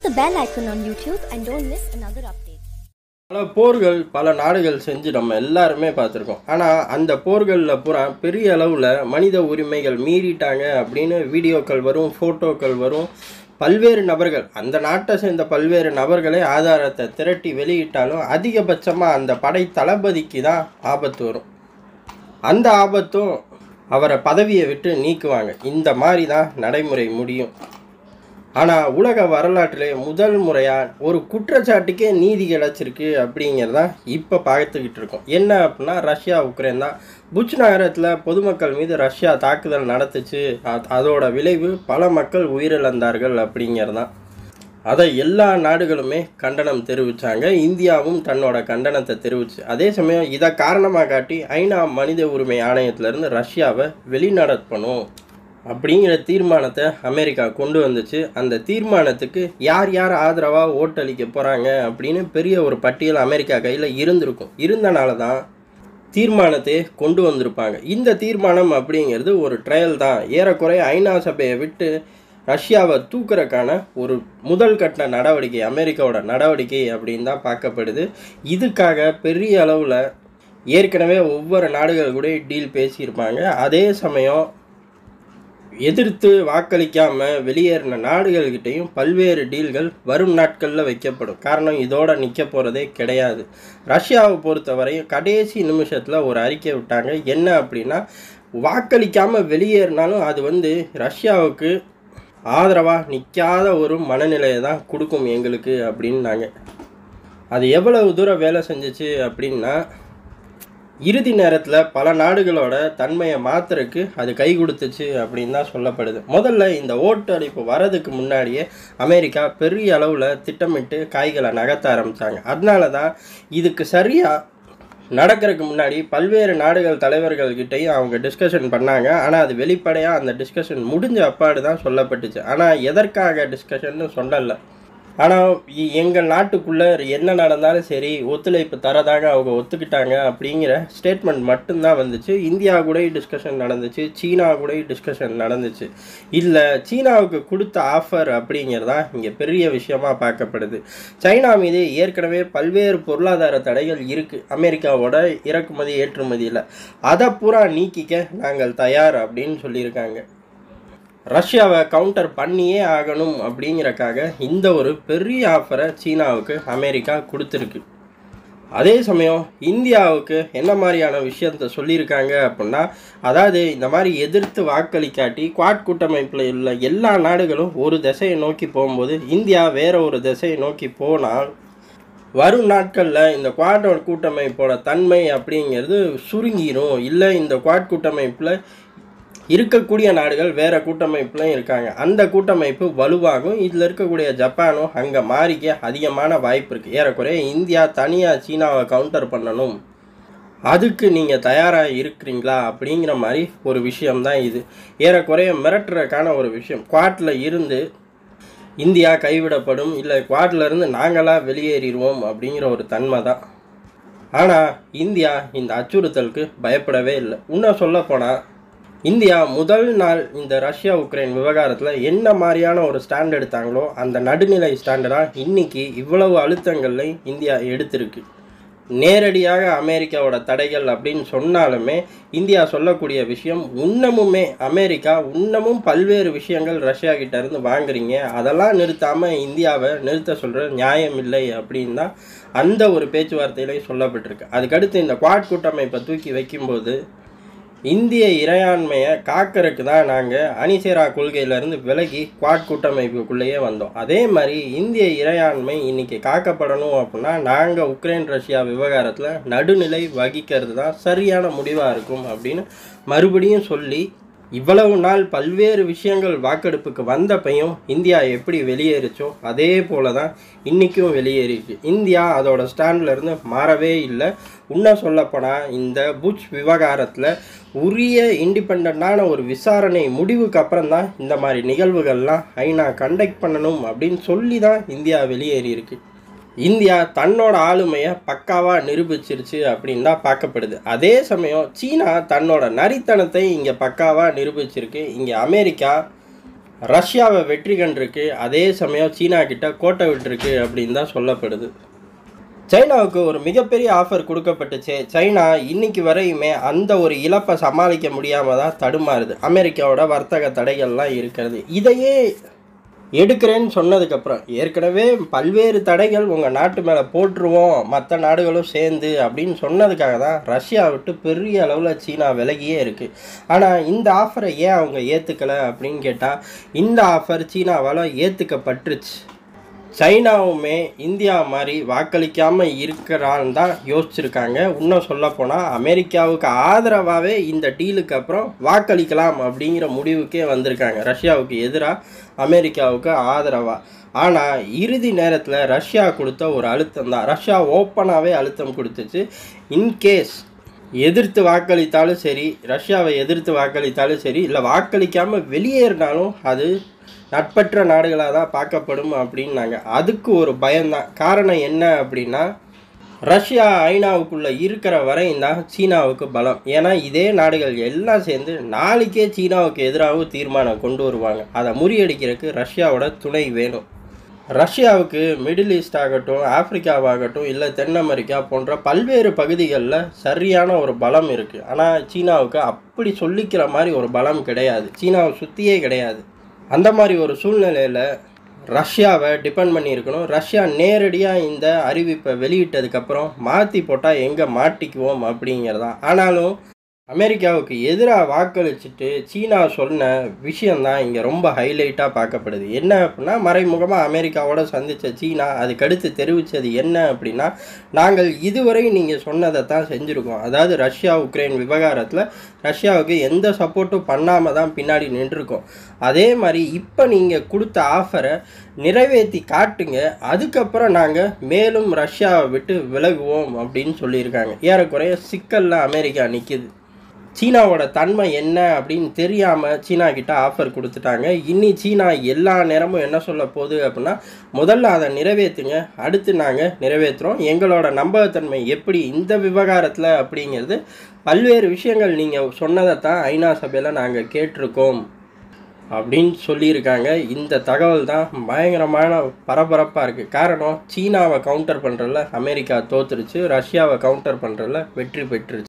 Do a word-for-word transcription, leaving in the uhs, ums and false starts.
the bell icon on YouTube and don't miss another update. பல போர்கள் பல நாடுகள் செஞ்சு நம்ம எல்லாருமே பார்த்துருக்கோம். ஆனால் அந்த போர்களில் பூரா பெரிய அளவில் மனித உரிமைகள் மீறிட்டாங்க அப்படின்னு வீடியோக்கள் வரும், ஃபோட்டோக்கள் வரும். பல்வேறு நபர்கள் அந்த நாட்டை சேர்ந்த பல்வேறு நபர்களே ஆதாரத்தை திரட்டி வெளியிட்டாலும் அதிகபட்சமாக அந்த படை தளபதிக்கு தான் ஆபத்து வரும். அந்த ஆபத்தும் அவரை பதவியை விட்டு நீக்குவாங்க. இந்த மாதிரி தான் நடைமுறை முடியும். ஆனால் உலக வரலாற்றிலே முதல் முறையாக ஒரு குற்றச்சாட்டுக்கே நீதி கிடச்சிருக்கு அப்படிங்கிறதான் இப்போ பார்த்துக்கிட்டு இருக்கோம். என்ன அப்படின்னா ரஷ்யா உக்ரைன் தான். புச் நகரத்தில் பொதுமக்கள் மீது ரஷ்யா தாக்குதல் நடத்துச்சு. அதோட விளைவு பல மக்கள் உயிரிழந்தார்கள் அப்படிங்கிறதான். அதை எல்லா நாடுகளுமே கண்டனம் தெரிவித்தாங்க. இந்தியாவும் தன்னோட கண்டனத்தை தெரிவிச்சு. அதே சமயம் இதை காரணமாக காட்டி ஐநா மனித உரிமை ஆணையத்திலேருந்து ரஷ்யாவை வெளிநடத்தணும் அப்படிங்கிற தீர்மானத்தை அமெரிக்கா கொண்டு வந்துச்சு. அந்த தீர்மானத்துக்கு யார் யார் ஆதரவாக ஓட்டளிக்க போகிறாங்க அப்படின்னு பெரிய ஒரு பட்டியல் அமெரிக்கா கையில் இருந்திருக்கும். இருந்தனால தான் தீர்மானத்தை கொண்டு வந்திருப்பாங்க. இந்த தீர்மானம் அப்படிங்கிறது ஒரு ட்ரையல் தான். ஏறக்குறைய ஐநா சபையை விட்டு ரஷ்யாவை தூக்குறதுக்கான ஒரு முதல் கட்ட நடவடிக்கை, அமெரிக்காவோட நடவடிக்கை அப்படின்னு தான் பார்க்கப்படுது. இதுக்காக பெரிய அளவில் ஏற்கனவே ஒவ்வொரு நாடுகள் கூட டீல் பேசியிருப்பாங்க. அதே சமயம் எதிர்த்து வாக்களிக்காமல் வெளியேறின நாடுகள்கிட்டையும் பல்வேறு டீல்கள் வரும் நாட்களில் வைக்கப்படும். காரணம் இதோட நிற்க போகிறதே கிடையாது. ரஷ்யாவை பொறுத்தவரையும் கடைசி நிமிஷத்தில் ஒரு அறிக்கை விட்டாங்க. என்ன அப்படின்னா, வாக்களிக்காமல் வெளியேறினாலும் அது வந்து ரஷ்யாவுக்கு ஆதரவாக நிற்காத ஒரு மனநிலையை தான் கொடுக்கும் எங்களுக்கு அப்படின்னாங்க. அது எவ்வளவு தூரம் வேலை செஞ்சிச்சு அப்படின்னா, இறுதி நேரத்தில் பல நாடுகளோட தன்மையை மாற்றுறதுக்கு அது கை கொடுத்துச்சு அப்படின்னு தான் சொல்லப்படுது. முதல்ல இந்த ஓட்டளிப்பு வரதுக்கு முன்னாடியே அமெரிக்கா பெரிய அளவில் திட்டமிட்டு காய்களை நகர்த்த ஆரம்பித்தாங்க. அதனால தான் இதுக்கு சரியாக நடக்கிறதுக்கு முன்னாடி பல்வேறு நாடுகள் தலைவர்கள்கிட்டையும் அவங்க டிஸ்கஷன் பண்ணாங்க. ஆனால் அது வெளிப்படையாக அந்த டிஸ்கஷன் முடிஞ்ச அப்பாடு தான் சொல்லப்பட்டுச்சு. ஆனால் எதற்காக டிஸ்கஷன்னு சொல்லலை. ஆனால் எங்கள் நாட்டுக்குள்ளே என்ன நடந்தாலும் சரி ஒத்துழைப்பு தரதாக அவங்க ஒத்துக்கிட்டாங்க அப்படிங்கிற ஸ்டேட்மெண்ட் மட்டும்தான் வந்துச்சு. இந்தியா கூட டிஸ்கஷன் நடந்துச்சு, சீனா கூட டிஸ்கஷன் நடந்துச்சு. இல்லை, சீனாவுக்கு கொடுத்த ஆஃபர் அப்படிங்கிறதா இங்கே பெரிய விஷயமாக பார்க்கப்படுது. சைனா மீது ஏற்கனவே பல்வேறு பொருளாதார தடைகள் இருக்குது அமெரிக்காவோட இறக்குமதி ஏற்றுமதியில். அதை பூரா நீக்கிக்க நாங்கள் தயார் அப்படின்னு சொல்லியிருக்காங்க. ரஷ்யாவை கவுண்டர் பண்ணியே ஆகணும் அப்படிங்கிறக்காக இந்த ஒரு பெரிய ஆஃபரை சீனாவுக்கு அமெரிக்கா கொடுத்துருக்கு. அதே சமயம் இந்தியாவுக்கு என்ன மாதிரியான விஷயத்த சொல்லியிருக்காங்க அப்படின்னா, அதாவது இந்த மாதிரி எதிர்த்து வாக்களிக்காட்டி குவாட் கூட்டமைப்பில் உள்ள எல்லா நாடுகளும் ஒரு திசையை நோக்கி போகும்போது இந்தியா வேற ஒரு திசையை நோக்கி போனால் வரும் நாட்களில் இந்த குவாட் கூட்டமைப்போட தன்மை அப்படிங்கிறது சுருங்கிரும். இல்லை, இந்த குவாட் கூட்டமைப்பில் இருக்கக்கூடிய நாடுகள் வேறு கூட்டமைப்புலையும் இருக்காங்க. அந்த கூட்டமைப்பு வலுவாகும். இதில் இருக்கக்கூடிய ஜப்பானும் அங்கே மாறிக்க அதிகமான வாய்ப்பு இருக்குது. ஏறக்குறைய இந்தியா தனியாக சீனாவை கவுண்டர் பண்ணணும், அதுக்கு நீங்கள் தயாராக இருக்கிறீங்களா அப்படிங்கிற மாதிரி ஒரு விஷயம்தான் இது. ஏறக்குறைய மிரட்டுறதுக்கான ஒரு விஷயம். குவாட்டில் இருந்து இந்தியா கைவிடப்படும், இல்லை குவாட்டில் இருந்து நாங்களாக வெளியேறிடுவோம் அப்படிங்கிற ஒரு தன்மை தான். ஆனால் இந்தியா இந்த அச்சுறுத்தலுக்கு பயப்படவே இல்லை. இன்னும் சொல்லப்போனால் இந்தியா முதல் நாள் இந்த ரஷ்யா உக்ரைன் விவகாரத்தில் என்ன மாதிரியான ஒரு ஸ்டாண்ட் எடுத்தாங்களோ அந்த நடுநிலை ஸ்டாண்டர்டாக இன்றைக்கி இவ்வளவு அழுத்தங்கள்லையும் இந்தியா எடுத்திருக்கு. நேரடியாக அமெரிக்காவோட தடைகள் அப்படின்னு சொன்னாலுமே இந்தியா சொல்லக்கூடிய விஷயம், இன்னமுமே அமெரிக்கா இன்னமும் பல்வேறு விஷயங்கள் ரஷ்யா கிட்ட இருந்து வாங்குறீங்க, அதெல்லாம் நிறுத்தாமல் இந்தியாவை நிறுத்த சொல்கிற நியாயம் இல்லை அப்படின்னு தான் அந்த ஒரு பேச்சுவார்த்தையிலையும் சொல்லப்பட்டிருக்கு. அதுக்கடுத்து இந்த குவாட் கூட்டமைப்பை தூக்கி வைக்கும்போது இந்திய இறையாண்மையை காக்கிறதுக்கு தான் நாங்கள் அணிசேரா கொள்கையிலேருந்து விலகி குவாட் கூட்டமைப்புக்குள்ளேயே வந்தோம். அதே மாதிரி இந்திய இறையாண்மை இன்றைக்கி காக்கப்படணும் அப்படின்னா நாங்கள் உக்ரைன் ரஷ்யா விவகாரத்தில் நடுநிலை வகிக்கிறது தான் சரியான முடிவாக இருக்கும் அப்படின்னு மறுபடியும் சொல்லி, இவ்வளவு நாள் பல்வேறு விஷயங்கள் வாக்கெடுப்புக்கு வந்தப்பையும் இந்தியா எப்படி வெளியேறிச்சோ அதே போல தான் இன்றைக்கும் வெளியேறிச்சு. இந்தியா அதோட ஸ்டாண்ட்லேருந்து மாறவே இல்லை. இன்னும் சொல்லப்போனால் இந்த புச் விவகாரத்தில் உரிய இண்டிபெண்டான ஒரு விசாரணை முடிவுக்கு அப்புறம் தான் இந்த மாதிரி நிகழ்வுகள்லாம் ஐநா கண்டக்ட் பண்ணணும் அப்படின்னு சொல்லி தான் இந்தியா வெளியேறியிருக்கு. இந்தியா தன்னோட ஆளுமையை பக்காவாக நிரூபிச்சிருச்சு அப்படின்னு தான் பார்க்கப்படுது. அதே சமயம் சீனா தன்னோட நரித்தனத்தை இங்கே பக்காவாக நிரூபிச்சிருக்கு. இங்கே அமெரிக்கா ரஷ்யாவை வெற்றி கண்டிருக்கு, அதே சமயம் சீனா கிட்ட கோட்டை விட்டுருக்கு அப்படின்னு தான் சொல்லப்படுது. சைனாவுக்கு ஒரு மிகப்பெரிய ஆஃபர் கொடுக்கப்பட்டுச்சு. சைனா இன்னைக்கு வரையுமே அந்த ஒரு இழப்பை சமாளிக்க முடியாமல் தான் தடுமாறுது. அமெரிக்காவோட வர்த்தக தடைகள்லாம் இருக்கிறது. இதையே எடுக்கிறேன்னு சொன்னதுக்கப்புறம் ஏற்கனவே பல்வேறு தடைகள் உங்கள் நாட்டு மேலே போட்டுருவோம் மற்ற நாடுகளும் சேர்ந்து அப்படின்னு சொன்னதுக்காக தான் ரஷ்யா விட்டு பெரிய அளவில் சீனா விலகியே இருக்குது. ஆனால் இந்த ஆஃபரை ஏன் அவங்க ஏற்றுக்கலை அப்படின்னு கேட்டால், இந்த ஆஃபர் சீனாவால் ஏற்றுக்கப்பட்டுருச்சு. சைனாவுமே இந்தியா மாதிரி வாக்களிக்காமல் இருக்கிறான்னு தான் யோசிச்சுருக்காங்க. இன்னும் சொல்லப்போனால் அமெரிக்காவுக்கு ஆதரவாகவே இந்த டீலுக்கு அப்புறம் வாக்களிக்கலாம் அப்படிங்கிற முடிவுக்கே வந்திருக்காங்க. ரஷ்யாவுக்கு எதிராக அமெரிக்காவுக்கு ஆதரவாக. ஆனால் இறுதி நேரத்தில் ரஷ்யா கொடுத்த ஒரு அழுத்தம் தான். ரஷ்யா ஓப்பனாகவே அழுத்தம் கொடுத்துச்சு. இன்கேஸ் எதிர்த்து வாக்களித்தாலும் சரி, ரஷ்யாவை எதிர்த்து வாக்களித்தாலும் சரி, இல்லை வாக்களிக்காமல் வெளியேறினாலும் அது நட்பற்ற நாடுகளாக தான் பார்க்கப்படும் அப்படின்னாங்க. அதுக்கு ஒரு பயம்தான். காரணம் என்ன அப்படின்னா, ரஷ்யா ஐநாவுக்குள்ளே இருக்கிற வரையும் தான் சீனாவுக்கு பலம். ஏன்னா இதே நாடுகள் எல்லாம் சேர்ந்து நாளைக்கே சீனாவுக்கு எதிராக தீர்மானம் கொண்டு வருவாங்க. அதை முறியடிக்கிறதுக்கு ரஷ்யாவோட துணை வேணும். ரஷ்யாவுக்கு மிடில் ஈஸ்ட் ஆகட்டும், ஆப்பிரிக்காவாகட்டும், இல்லை தென் அமெரிக்கா போன்ற பல்வேறு பகுதிகளில் சரியான ஒரு பலம் இருக்குது. ஆனால் சீனாவுக்கு அப்படி சொல்லிக்கிற மாதிரி ஒரு பலம் கிடையாது. சீனாவை சுற்றியே கிடையாது. அந்த மாதிரி ஒரு சூழ்நிலையில் ரஷ்யாவை டிபெண்ட் பண்ணியிருக்கணும். ரஷ்யா நேரடியாக இந்த அறிவிப்பை வெளியிட்டதுக்கப்புறம் மாற்றி போட்டால் எங்கே மாட்டிக்குவோம் அப்படிங்கிறதான். ஆனாலும் அமெரிக்காவுக்கு எதிராக வாக்களிச்சுட்டு சீனா சொன்ன விஷயந்தான் இங்கே ரொம்ப ஹைலைட்டாக பார்க்கப்படுது. என்ன அப்படின்னா, மறைமுகமாக அமெரிக்காவோட சந்தித்த சீனா அதுக்கடுத்து தெரிவித்தது என்ன அப்படின்னா, நாங்கள் இதுவரை நீங்கள் சொன்னதை தான் செஞ்சுருக்கோம். அதாவது ரஷ்யா உக்ரைன் விவகாரத்தில் ரஷ்யாவுக்கு எந்த சப்போர்ட்டும் பண்ணாமல் தான் பின்னாடி நின்றுருக்கோம். அதே மாதிரி இப்போ நீங்கள் கொடுத்த ஆஃபரை நிறைவேற்றி காட்டுங்க, அதுக்கப்புறம் நாங்கள் மேலும் ரஷ்யாவை விட்டு விலகுவோம் அப்படின்னு சொல்லியிருக்காங்க. ஏறக்குறைய சிக்கலில் அமெரிக்கா நிற்கிது. சீனாவோட தன்மை என்ன அப்படின்னு தெரியாமல் சீனா கிட்ட ஆஃபர் கொடுத்துட்டாங்க. இனி சீனா எல்லா நேரமும் என்ன சொல்ல போகுது அப்படின்னா, முதல்ல அதை நிறைவேற்றுங்க, அடுத்து நாங்கள் நிறைவேற்றுறோம், எங்களோட நம்பகத்தன்மை எப்படி இந்த விவகாரத்தில் அப்படிங்கிறது பல்வேறு விஷயங்கள் நீங்கள் சொன்னதை தான் ஐநா சபையில் நாங்கள் கேட்டிருக்கோம் அப்படின்னு சொல்லியிருக்காங்க. இந்த தகவல் தான் பயங்கரமான பரபரப்பாக இருக்குது. காரணம், சீனாவை கவுண்டர் பண்ணுறதுல அமெரிக்கா தோற்றுருச்சு, ரஷ்யாவை கவுண்டர் பண்ணுறதுல வெற்றி பெற்றுருச்சு.